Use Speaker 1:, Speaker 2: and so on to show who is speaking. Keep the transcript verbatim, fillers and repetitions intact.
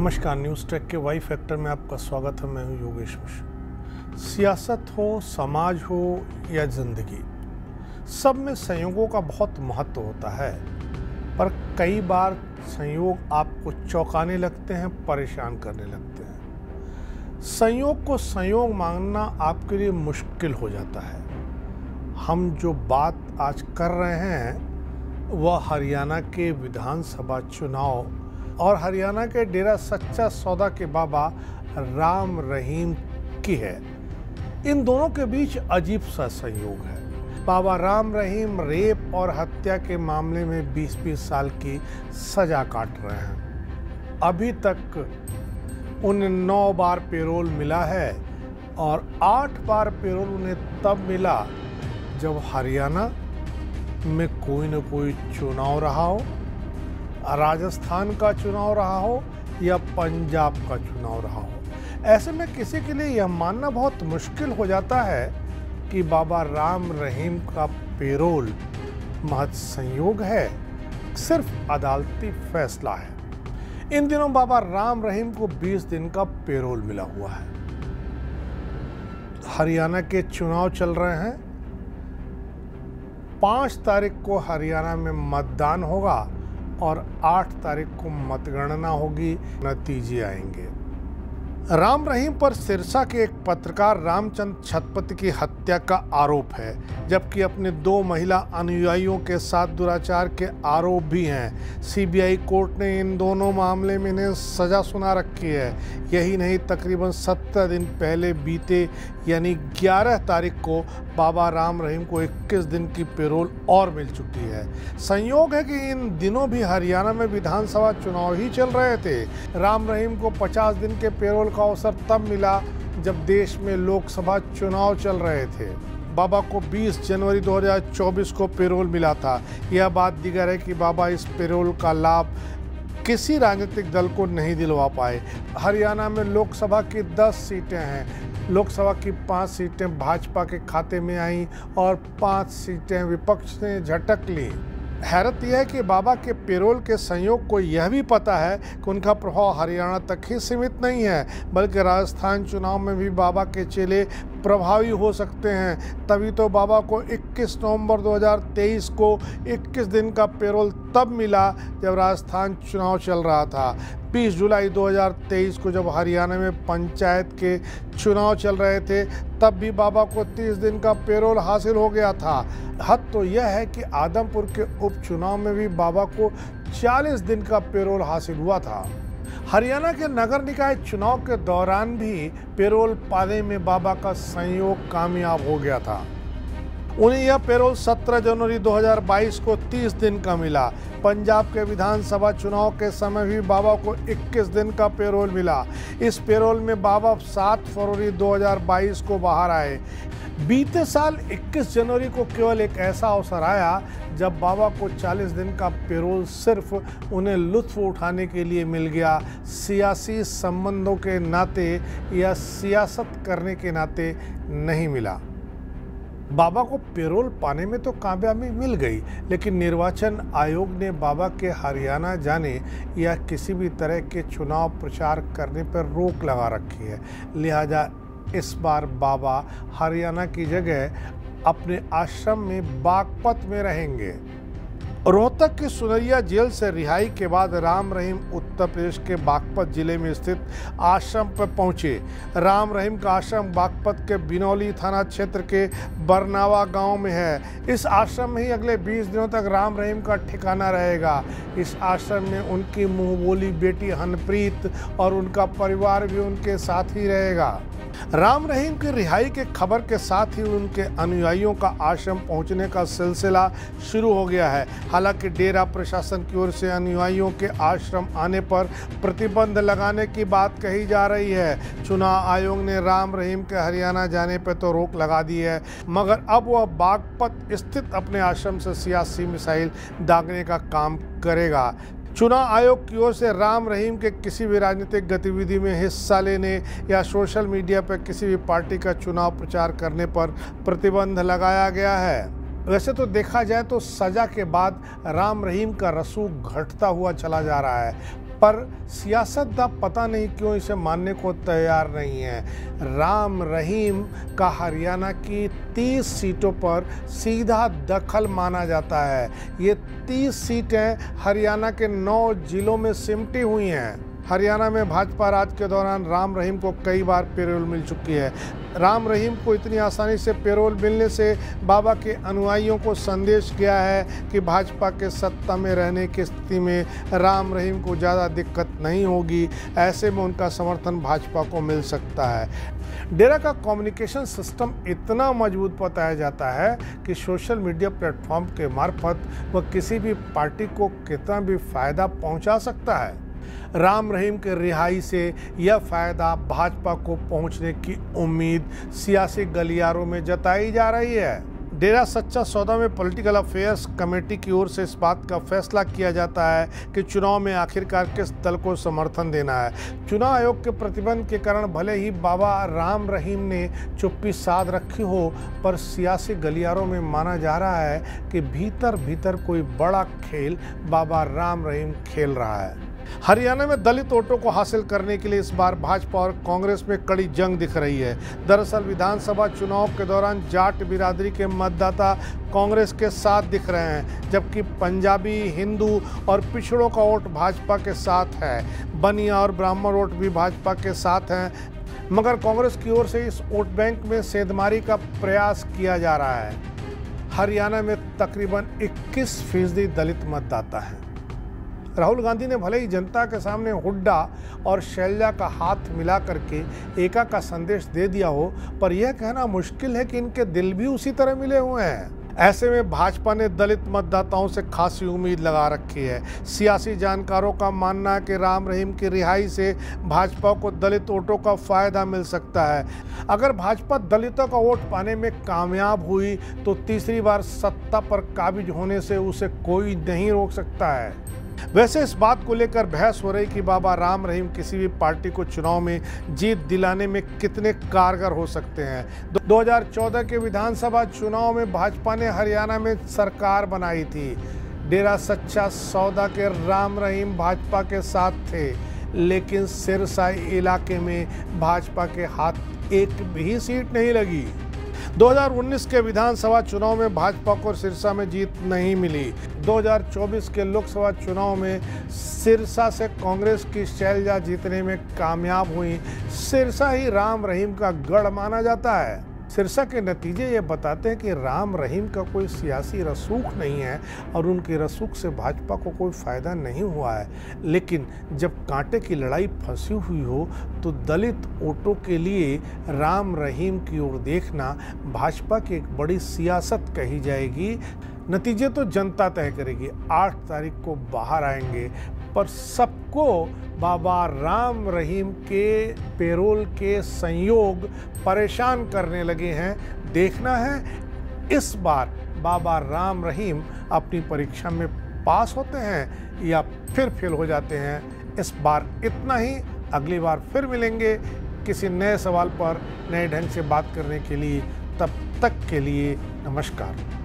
Speaker 1: नमस्कार, news track के Y factor में आपका स्वागत है। मैं हूं योगेश मिश्र। सियासत हो, समाज हो या ज़िंदगी, सब में संयोगों का बहुत महत्व होता है। पर कई बार संयोग आपको चौंकाने लगते हैं, परेशान करने लगते हैं। संयोग को संयोग मानना आपके लिए मुश्किल हो जाता है। हम जो बात आज कर रहे हैं वह हरियाणा के विधानसभा चुनाव और हरियाणा के डेरा सच्चा सौदा के बाबा राम रहीम की है। इन दोनों के बीच अजीब सा संयोग है। बाबा राम रहीम रेप और हत्या के मामले में बीस बीस साल की सजा काट रहे हैं। अभी तक उन्हें नौ बार पेरोल मिला है और आठ बार पेरोल उन्हें तब मिला जब हरियाणा में कोई न कोई चुनाव रहा हो, राजस्थान का चुनाव रहा हो या पंजाब का चुनाव रहा हो। ऐसे में किसी के लिए यह मानना बहुत मुश्किल हो जाता है कि बाबा राम रहीम का पेरोल महज संयोग है, सिर्फ अदालती फैसला है। इन दिनों बाबा राम रहीम को बीस दिन का पेरोल मिला हुआ है। हरियाणा के चुनाव चल रहे हैं। पाँच तारीख को हरियाणा में मतदान होगा और आठ तारीख को मतगणना होगी, नतीजे आएंगे। राम रहीम पर सिरसा के एक पत्रकार रामचंद्र छत्रपति की हत्या का आरोप है, जबकि अपने दो महिला अनुयायियों के साथ दुराचार के आरोप भी हैं। सीबीआई कोर्ट ने इन दोनों मामले में इन्हें सजा सुना रखी है। यही नहीं, तकरीबन सत्रह दिन पहले बीते यानी ग्यारह तारीख को बाबा राम रहीम को इक्कीस दिन की पेरोल और मिल चुकी है। संयोग है कि इन दिनों भी हरियाणा में विधानसभा चुनाव ही चल रहे थे। राम रहीम को पचास दिन के पेरोल का अवसर तब मिला जब देश में लोकसभा चुनाव चल रहे थे। बाबा को बीस जनवरी दो हज़ार चौबीस को पेरोल मिला था। यह बात दीगर है कि बाबा इस पेरोल का लाभ किसी राजनीतिक दल को नहीं दिलवा पाए। हरियाणा में लोकसभा की दस सीटें हैं। लोकसभा की पाँच सीटें भाजपा के खाते में आईं और पाँच सीटें विपक्ष ने झटक ली। हैरत यह है कि बाबा के पेरोल के संयोग को यह भी पता है कि उनका प्रभाव हरियाणा तक ही सीमित नहीं है, बल्कि राजस्थान चुनाव में भी बाबा के चेले प्रभावी हो सकते हैं। तभी तो बाबा को इक्कीस नवंबर दो हज़ार तेईस को इक्कीस दिन का पेरोल तब मिला जब राजस्थान चुनाव चल रहा था। बीस जुलाई दो हज़ार तेईस को जब हरियाणा में पंचायत के चुनाव चल रहे थे, तब भी बाबा को तीस दिन का पेरोल हासिल हो गया था। हद तो यह है कि आदमपुर के उपचुनाव में भी बाबा को चालीस दिन का पेरोल हासिल हुआ था। हरियाणा के नगर निकाय चुनाव के दौरान भी पेरोल पाने में बाबा का संयोग कामयाब हो गया था। उन्हें यह पेरोल सत्रह जनवरी दो हज़ार बाईस को तीस दिन का मिला। पंजाब के विधानसभा चुनाव के समय भी बाबा को इक्कीस दिन का पेरोल मिला। इस पेरोल में बाबा सात फरवरी दो हज़ार बाईस को बाहर आए। बीते साल इक्कीस जनवरी को केवल एक ऐसा अवसर आया जब बाबा को चालीस दिन का पेरोल सिर्फ उन्हें लुत्फ उठाने के लिए मिल गया। सियासी संबंधों के नाते या सियासत करने के नाते नहीं मिला। बाबा को पेरोल पाने में तो कामयाबी मिल गई, लेकिन निर्वाचन आयोग ने बाबा के हरियाणा जाने या किसी भी तरह के चुनाव प्रचार करने पर रोक लगा रखी है। लिहाजा इस बार बाबा हरियाणा की जगह अपने आश्रम में बागपत में रहेंगे। रोहतक की सुनरिया जेल से रिहाई के बाद राम रहीम उत्तर प्रदेश के बागपत जिले में स्थित आश्रम पर पहुंचे। राम रहीम का आश्रम बागपत के बिनौली थाना क्षेत्र के बरनावा गांव में है। इस आश्रम में ही अगले बीस दिनों तक राम रहीम का ठिकाना रहेगा। इस आश्रम में उनकी मुंहबोली बेटी हनप्रीत और उनका परिवार भी उनके साथ ही रहेगा। राम रहीम की रिहाई के खबर के साथ ही उनके अनुयायियों का आश्रम पहुंचने का सिलसिला शुरू हो गया है। हालांकि डेरा प्रशासन की ओर से अनुयायियों के आश्रम आने पर प्रतिबंध लगाने की बात कही जा रही है। चुनाव आयोग ने राम रहीम के हरियाणा जाने पर तो रोक लगा दी है, मगर अब वह बागपत स्थित अपने आश्रम से सियासी मिसाइल दागने का काम करेगा। चुनाव आयोग की ओर से राम रहीम के किसी भी राजनीतिक गतिविधि में हिस्सा लेने या सोशल मीडिया पर किसी भी पार्टी का चुनाव प्रचार करने पर प्रतिबंध लगाया गया है। वैसे तो देखा जाए तो सजा के बाद राम रहीम का रसूख घटता हुआ चला जा रहा है। पर सियासतदां पता नहीं क्यों इसे मानने को तैयार नहीं है। राम रहीम का हरियाणा की तीस सीटों पर सीधा दखल माना जाता है। ये तीस सीटें हरियाणा के नौ जिलों में सिमटी हुई हैं। हरियाणा में भाजपा राज के दौरान राम रहीम को कई बार पेरोल मिल चुकी है। राम रहीम को इतनी आसानी से पेरोल मिलने से बाबा के अनुयायियों को संदेश गया है कि भाजपा के सत्ता में रहने की स्थिति में राम रहीम को ज़्यादा दिक्कत नहीं होगी। ऐसे में उनका समर्थन भाजपा को मिल सकता है। डेरा का कम्युनिकेशन सिस्टम इतना मजबूत बताया जाता है कि सोशल मीडिया प्लेटफॉर्म के मार्फत वह किसी भी पार्टी को कितना भी फायदा पहुंचा सकता है। राम रहीम के रिहाई से यह फायदा भाजपा को पहुंचने की उम्मीद सियासी गलियारों में जताई जा रही है। डेरा सच्चा सौदा में पॉलिटिकल अफेयर्स कमेटी की ओर से इस बात का फैसला किया जाता है कि चुनाव में आखिरकार किस दल को समर्थन देना है। चुनाव आयोग के प्रतिबंध के कारण भले ही बाबा राम रहीम ने चुप्पी साध रखी हो, पर सियासी गलियारों में माना जा रहा है कि भीतर भीतर कोई बड़ा खेल बाबा राम रहीम खेल रहा है। हरियाणा में दलित वोटों को हासिल करने के लिए इस बार भाजपा और कांग्रेस में कड़ी जंग दिख रही है। दरअसल विधानसभा चुनाव के दौरान जाट बिरादरी के मतदाता कांग्रेस के साथ दिख रहे हैं, जबकि पंजाबी, हिंदू और पिछड़ों का वोट भाजपा के साथ है। बनिया और ब्राह्मण वोट भी भाजपा के साथ हैं, मगर कांग्रेस की ओर से इस वोट बैंक में सेंधमारी का प्रयास किया जा रहा है। हरियाणा में तकरीबन इक्कीस फीसदी दलित मतदाता हैं। राहुल गांधी ने भले ही जनता के सामने हुड्डा और शैलजा का हाथ मिला करके एका का संदेश दे दिया हो, पर यह कहना मुश्किल है कि इनके दिल भी उसी तरह मिले हुए हैं। ऐसे में भाजपा ने दलित मतदाताओं से खासी उम्मीद लगा रखी है। सियासी जानकारों का मानना है कि राम रहीम की रिहाई से भाजपा को दलित वोटों का फायदा मिल सकता है। अगर भाजपा दलितों का वोट पाने में कामयाब हुई तो तीसरी बार सत्ता पर काबिज होने से उसे कोई नहीं रोक सकता है। वैसे इस बात को लेकर बहस हो रही कि बाबा राम रहीम किसी भी पार्टी को चुनाव में जीत दिलाने में कितने कारगर हो सकते हैं। दो हज़ार चौदह के विधानसभा चुनाव में भाजपा ने हरियाणा में सरकार बनाई थी। डेरा सच्चा सौदा के राम रहीम भाजपा के साथ थे, लेकिन सिरसा इलाके में भाजपा के हाथ एक भी सीट नहीं लगी। दो हज़ार उन्नीस के विधानसभा चुनाव में भाजपा को सिरसा में जीत नहीं मिली। दो हज़ार चौबीस के लोकसभा चुनाव में सिरसा से कांग्रेस की शैलजा जीतने में कामयाब हुई। सिरसा ही राम रहीम का गढ़ माना जाता है। सिरसा के नतीजे ये बताते हैं कि राम रहीम का कोई सियासी रसूख नहीं है और उनकी रसूख से भाजपा को कोई फ़ायदा नहीं हुआ है। लेकिन जब कांटे की लड़ाई फंसी हुई हो तो दलित वोटों के लिए राम रहीम की ओर देखना भाजपा की एक बड़ी सियासत कही जाएगी। नतीजे तो जनता तय करेगी। आठ तारीख को बाहर आएंगे, पर सबको बाबा राम रहीम के पेरोल के संयोग परेशान करने लगे हैं। देखना है इस बार बाबा राम रहीम अपनी परीक्षा में पास होते हैं या फिर फेल हो जाते हैं। इस बार इतना ही। अगली बार फिर मिलेंगे किसी नए सवाल पर नए ढंग से बात करने के लिए। तब तक के लिए नमस्कार।